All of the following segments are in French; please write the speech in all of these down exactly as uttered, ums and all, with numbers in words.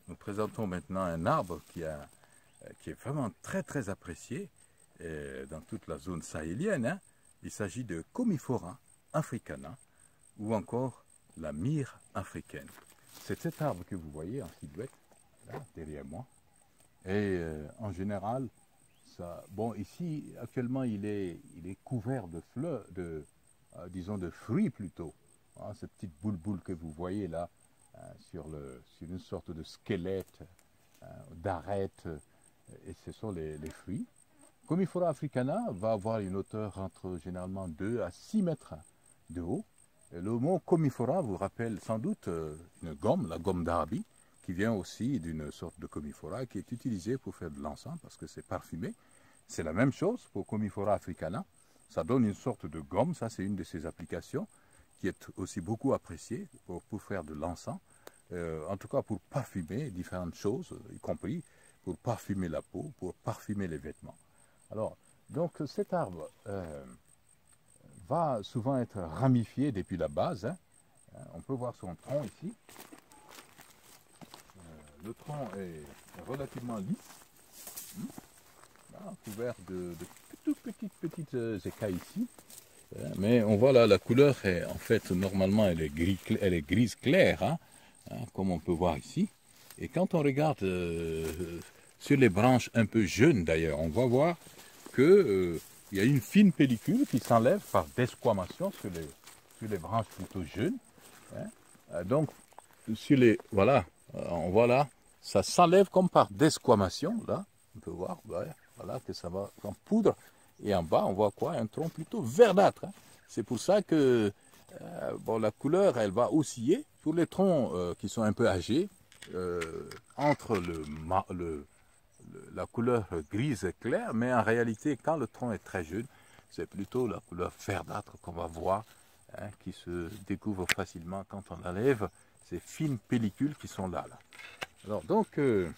nous présentons maintenant un arbre qui, a, qui est vraiment très très apprécié euh, dans toute la zone sahélienne. Hein. Il s'agit de Commiphora africana ou encore la myrrhe africaine. C'est cet arbre que vous voyez en silhouette, là, derrière moi. Et euh, en général, ça, bon, ici, actuellement, il est, il est couvert de fleurs, de, euh, disons de fruits plutôt. Hein, ces petites boules boules que vous voyez là, euh, sur, le, sur une sorte de squelette, euh, d'arête, euh, et ce sont les, les fruits. Commiphora africana va avoir une hauteur entre généralement deux à six mètres de haut. Et le mot Commiphora vous rappelle sans doute euh, une gomme, la gomme d'Arabie, qui vient aussi d'une sorte de Commiphora qui est utilisée pour faire de l'encens parce que c'est parfumé. C'est la même chose pour Commiphora africana. Ça donne une sorte de gomme, ça c'est une de ses applications qui est aussi beaucoup appréciée pour, pour faire de l'encens. Euh, en tout cas pour parfumer différentes choses, y compris pour parfumer la peau, pour parfumer les vêtements. Alors, donc cet arbre euh, va souvent être ramifié depuis la base. Hein. On peut voir son tronc ici. Euh, le tronc est relativement lisse, hein, là, couvert de, de toutes petites petites euh, écailles ici. Euh, mais on voit là, la couleur est en fait, normalement, elle est, gris, elle est grise claire, hein, hein, comme on peut voir ici. Et quand on regarde euh, sur les branches un peu jeunes d'ailleurs, on va voir qu'il euh, y a une fine pellicule qui s'enlève par desquamation sur les, sur les branches plutôt jeunes. Hein. Euh, donc, sur les, voilà, euh, on voit là, ça s'enlève comme par desquamation, là, on peut voir, ouais, voilà, que ça va en poudre. Et en bas, on voit quoi? Un tronc plutôt verdâtre. Hein. C'est pour ça que euh, bon, la couleur, elle va osciller. Pour les troncs euh, qui sont un peu âgés, euh, entre le, le, le, la couleur grise claire, mais en réalité, quand le tronc est très jeune, c'est plutôt la couleur verdâtre qu'on va voir, hein, qui se découvre facilement quand on enlève ces fines pellicules qui sont là. là. Alors, donc, euh,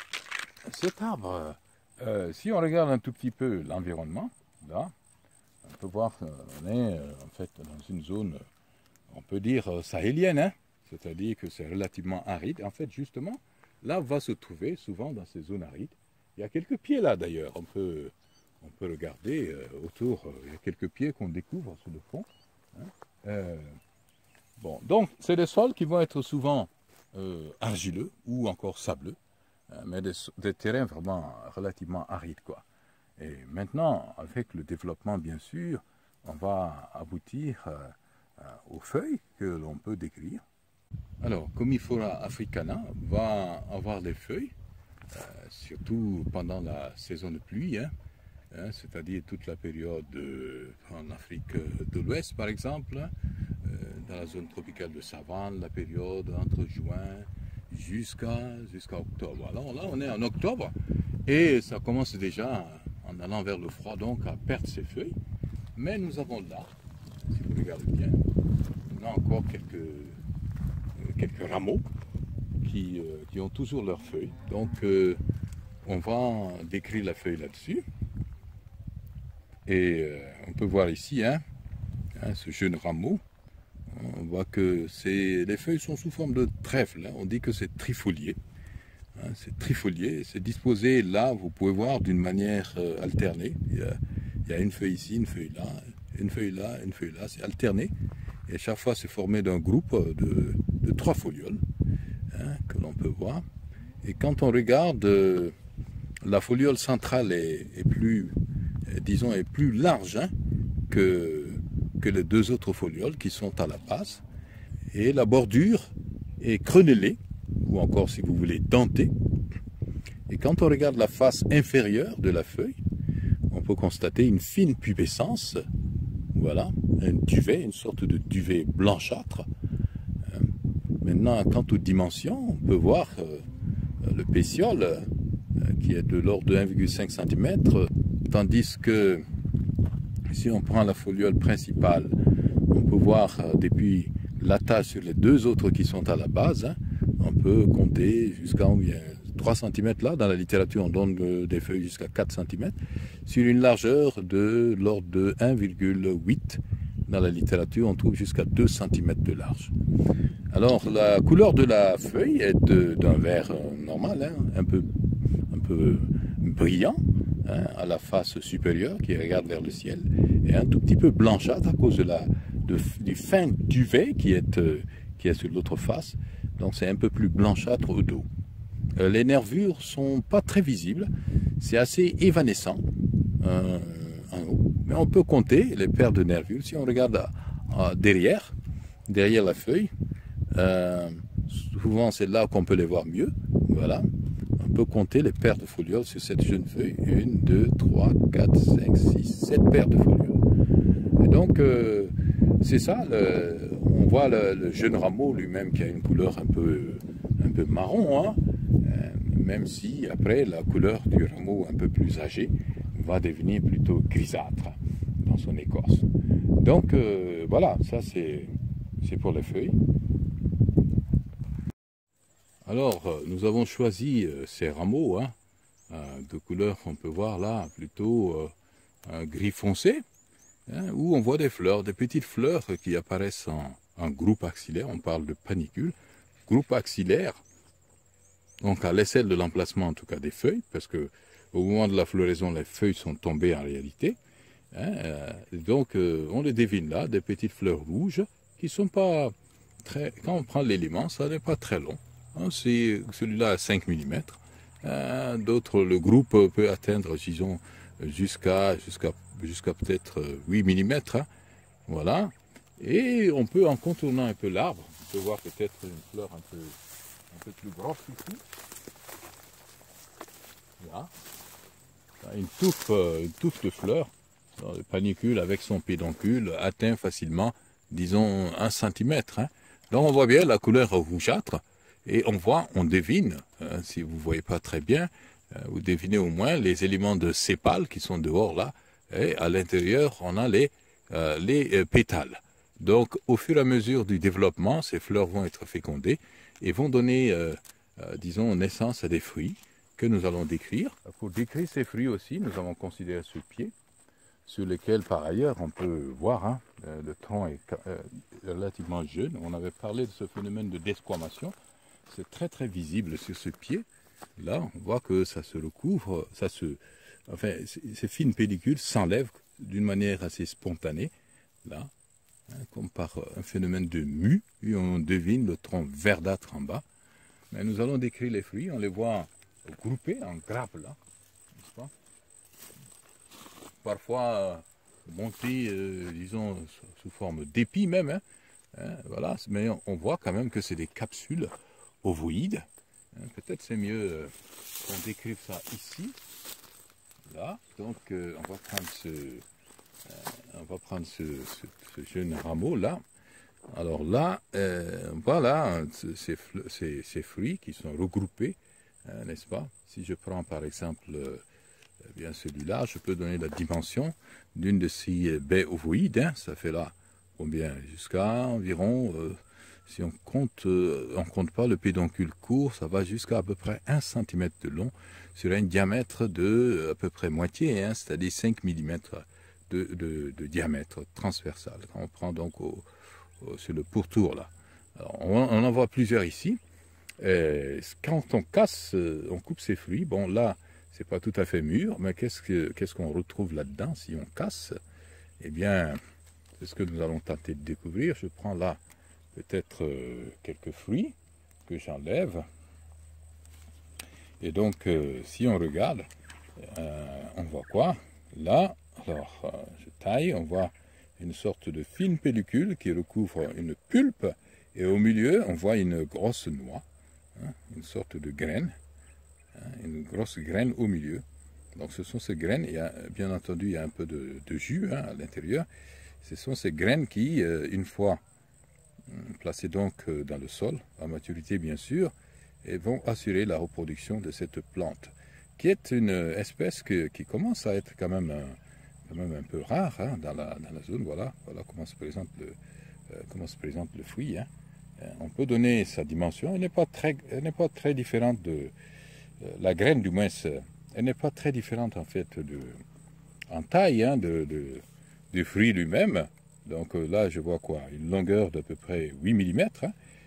cet arbre... Euh, si on regarde un tout petit peu l'environnement, là, on peut voir qu'on est euh, en fait dans une zone, on peut dire euh, sahélienne, hein, c'est-à-dire que c'est relativement aride. En fait, justement, là va se trouver souvent dans ces zones arides. Il y a quelques pieds là d'ailleurs, on peut, on peut regarder euh, autour, euh, il y a quelques pieds qu'on découvre sur le fond. Hein. Euh, bon, donc, c'est des sols qui vont être souvent euh, argileux ou encore sableux. Mais des, des terrains vraiment relativement arides, quoi. Et maintenant, avec le développement, bien sûr, on va aboutir euh, euh, aux feuilles que l'on peut décrire. Alors, Commiphora africana va avoir des feuilles, euh, surtout pendant la saison de pluie, hein, hein, c'est-à-dire toute la période euh, en Afrique de l'Ouest, par exemple, euh, dans la zone tropicale de savane, la période entre juin jusqu'à jusqu'à octobre. Alors là, on est en octobre et ça commence déjà, en allant vers le froid, donc à perdre ses feuilles. Mais nous avons là, si vous regardez bien, on a encore quelques, quelques rameaux qui, euh, qui ont toujours leurs feuilles. Donc, euh, on va décrire la feuille là-dessus. Et euh, on peut voir ici, hein, hein, ce jeune rameau. On voit que les feuilles sont sous forme de trèfle. Hein. On dit que c'est trifolié. Hein, c'est trifolié. C'est disposé là, vous pouvez voir, d'une manière euh, alternée. Il y, a, il y a une feuille ici, une feuille là, une feuille là, une feuille là. C'est alterné. Et chaque fois, c'est formé d'un groupe de, de trois folioles, hein, que l'on peut voir. Et quand on regarde, euh, la foliole centrale est, est plus, euh, disons, est plus large, hein, que que les deux autres folioles qui sont à la base. Et la bordure est crénelée, ou encore si vous voulez dentée. Et quand on regarde la face inférieure de la feuille, on peut constater une fine pubescence, voilà, un duvet, une sorte de duvet blanchâtre. Maintenant, quant aux dimensions, on peut voir euh, le pétiole euh, qui est de l'ordre de un virgule cinq centimètres, tandis que si on prend la foliole principale, on peut voir euh, depuis l'attache sur les deux autres qui sont à la base, hein, on peut compter jusqu'à trois centimètres là. Dans la littérature, on donne euh, des feuilles jusqu'à quatre centimètres, sur une largeur de l'ordre de un virgule huit. Dans la littérature, on trouve jusqu'à deux centimètres de large. Alors la couleur de la feuille est d'un vert normal, hein, un peu, un peu brillant, hein, à la face supérieure qui regarde vers le ciel, et un tout petit peu blanchâtre à cause de la, de, du fin duvet qui est, euh, qui est sur l'autre face. Donc c'est un peu plus blanchâtre au dos. Euh, les nervures sont pas très visibles, c'est assez évanescent euh, en haut. Mais on peut compter les paires de nervures. Si on regarde à, à derrière, derrière la feuille, euh, souvent c'est là qu'on peut les voir mieux. Voilà. On peut compter les paires de folioles sur cette jeune feuille. Une, deux, trois, quatre, cinq, six, sept paires de folioles. Et donc, euh, c'est ça, le, on voit le, le jeune rameau lui-même qui a une couleur un peu, un peu marron, hein, euh, même si après la couleur du rameau un peu plus âgé va devenir plutôt grisâtre dans son écorce. Donc, euh, voilà, ça c'est pour les feuilles. Alors, nous avons choisi ces rameaux, hein, de couleur qu'on peut voir là, plutôt euh, un gris foncé, hein, où on voit des fleurs, des petites fleurs qui apparaissent en, en groupe axillaire. On parle de panicule, groupe axillaire, donc à l'aisselle de l'emplacement en tout cas des feuilles, parce que au moment de la floraison, les feuilles sont tombées en réalité. Hein, euh, donc euh, on les devine là, des petites fleurs rouges qui sont pas très, quand on prend l'élément, ça n'est pas très long. Hein, c'est celui-là à cinq millimètres. Euh, D'autres, le groupe peut atteindre, disons, jusqu'à jusqu'à jusqu'à peut-être huit millimètres. Hein, voilà. Et on peut, en contournant un peu l'arbre, on peut voir peut-être une fleur un peu, un peu plus grosse ici. Là. Une touffe, une touffe de fleurs. Le panicule avec son pédoncule atteint facilement, disons, un centimètre. Hein. Donc on voit bien la couleur rougeâtre. Et on voit, on devine, hein, si vous ne voyez pas très bien, euh, vous devinez au moins les éléments de sépales qui sont dehors là, et à l'intérieur, on a les, euh, les euh, pétales. Donc, au fur et à mesure du développement, ces fleurs vont être fécondées et vont donner, euh, euh, disons, naissance à des fruits que nous allons décrire. Pour décrire ces fruits aussi, nous avons considéré ce pied, sur lequel, par ailleurs, on peut voir, hein, le tronc est euh, relativement jeune. On avait parlé de ce phénomène de desquamation. C'est très très visible sur ce pied. Là, on voit que ça se recouvre, ça se, enfin, ces fines pellicules s'enlèvent d'une manière assez spontanée, là, hein, comme par un phénomène de mue, et on devine le tronc verdâtre en bas. Mais nous allons décrire les fruits, on les voit groupés en grappes là, n'est-ce pas? Parfois euh, montés, euh, disons, sous forme d'épis même, hein, hein, voilà, mais on, on voit quand même que c'est des capsules ovoïdes. Peut-être c'est mieux euh, qu'on décrive ça ici. Là, donc euh, on va prendre ce, euh, on va prendre ce, ce, ce jeune rameau là. Alors là, euh, voilà ces, ces, ces fruits qui sont regroupés, hein, n'est-ce pas? Si je prends par exemple euh, bien celui-là, je peux donner la dimension d'une de ces baies ovoïdes. Hein, ça fait là combien? Jusqu'à environ euh, si on compte, euh, on compte pas le pédoncule court, ça va jusqu'à à peu près un centimètre de long sur un diamètre de à peu près moitié, hein, c'est-à-dire cinq millimètres de, de, de diamètre transversal. Quand on prend donc au, au, sur le pourtour là. Alors, on, on en voit plusieurs ici. Et quand on casse, on coupe ces fruits, bon là, c'est pas tout à fait mûr, mais qu'est-ce que qu'est-ce qu'on retrouve là-dedans si on casse? Eh bien, c'est ce que nous allons tenter de découvrir. Je prends là peut-être euh, quelques fruits que j'enlève. Et donc, euh, si on regarde, euh, on voit quoi? Là, alors, euh, je taille, on voit une sorte de fine pellicule qui recouvre une pulpe, et au milieu, on voit une grosse noix, hein, une sorte de graine, hein, une grosse graine au milieu. Donc, ce sont ces graines, il y a, bien entendu, il y a un peu de, de jus, hein, à l'intérieur. Ce sont ces graines qui, euh, une fois placées donc dans le sol, à maturité bien sûr, et vont assurer la reproduction de cette plante, qui est une espèce que, qui commence à être quand même un, quand même un peu rare, hein, dans, la, dans la zone. Voilà, voilà comment se présente le, euh, comment se présente le fruit. Hein. On peut donner sa dimension, elle n'est pas très, elle n'est pas très différente de euh, la graine, du moins, elle n'est pas très différente en fait de, en taille, hein, de, de, du fruit lui-même. Donc euh, là, je vois quoi? Une longueur d'à peu près huit millimètres, hein,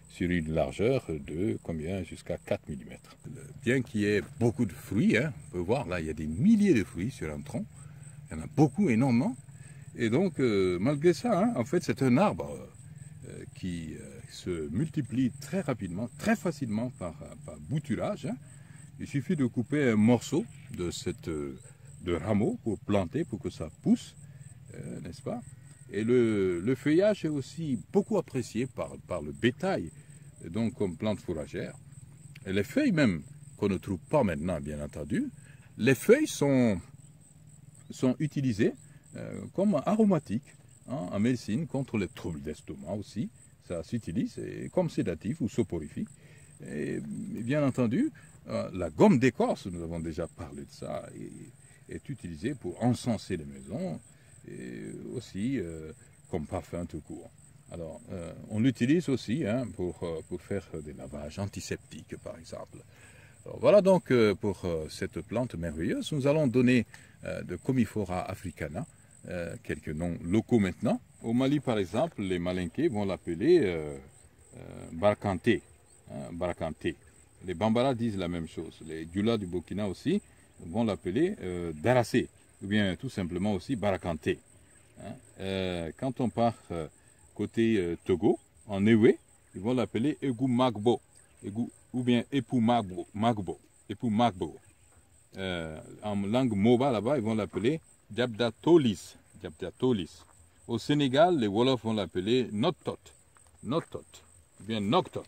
sur une largeur de combien jusqu'à quatre millimètres. Bien qu'il y ait beaucoup de fruits, hein, on peut voir là il y a des milliers de fruits sur un tronc, il y en a beaucoup, énormément, et donc euh, malgré ça, hein, en fait c'est un arbre euh, qui euh, se multiplie très rapidement, très facilement par, par bouturage. Hein. Il suffit de couper un morceau de, cette, de rameau pour planter, pour que ça pousse, euh, n'est-ce pas? Et le, le feuillage est aussi beaucoup apprécié par, par le bétail, donc comme plante fourragère. Et les feuilles même, qu'on ne trouve pas maintenant, bien entendu, les feuilles sont, sont utilisées euh, comme aromatiques, hein, en médecine, contre les troubles d'estomac aussi. Ça s'utilise comme sédatif ou soporifique. Et bien entendu, euh, la gomme d'écorce, nous avons déjà parlé de ça, est, est utilisée pour encenser les maisons et aussi euh, comme parfum tout court. Alors, euh, on l'utilise aussi hein, pour, euh, pour faire des lavages antiseptiques, par exemple. Alors, voilà donc euh, pour euh, cette plante merveilleuse. Nous allons donner euh, de Commiphora africana, euh, quelques noms locaux maintenant. Au Mali, par exemple, les Malinké vont l'appeler euh, euh, Barkanté. Hein, Barkanté. Les Bambara disent la même chose. Les Dioula du Burkina aussi vont l'appeler euh, Darassé, ou bien tout simplement aussi Barakanté. Hein. Euh, quand on part euh, côté euh, Togo, en Ewe, ils vont l'appeler Egu Magbo, Egu, ou bien Epou Magbo. Magbo, Epou Magbo. Euh, en langue Moba, là-bas, ils vont l'appeler Djabda Tolis. Djabda Tolis. Au Sénégal, les Wolofs vont l'appeler Notot, Notot, ou bien Noctot.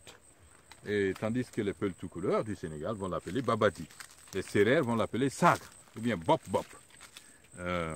Et tandis que les Peuls tout couleur du Sénégal vont l'appeler Babadi. Les Sérères vont l'appeler Sagre, ou bien Bop Bop. Euh,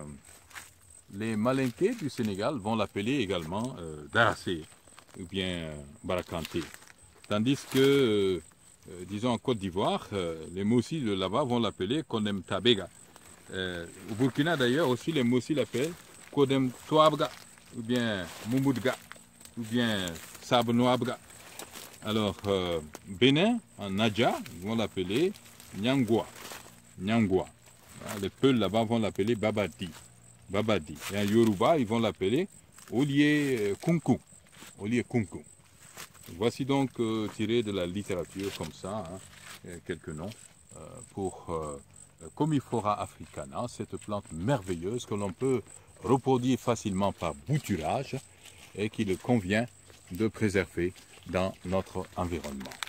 les Malinké du Sénégal vont l'appeler également euh, Darassé, ou bien euh, Barakanté. Tandis que, euh, euh, disons en Côte d'Ivoire, euh, les Moussis de là-bas vont l'appeler Konem Tabega. Euh, au Burkina d'ailleurs aussi, les Moussis l'appellent Kodem Touabga, ou bien Moumoudga, ou bien Sabnoabga. Alors, euh, Bénin, en Nadja, ils vont l'appeler Nyangwa. Nyangwa. Les Peuls là-bas vont l'appeler Babadi. Babadi. Et en Yoruba, ils vont l'appeler Olié Kunku. Olié Kunku. Voici donc euh, tiré de la littérature comme ça, hein, quelques noms, euh, pour euh, Commiphora africana, cette plante merveilleuse que l'on peut reproduire facilement par bouturage et qu'il convient de préserver dans notre environnement.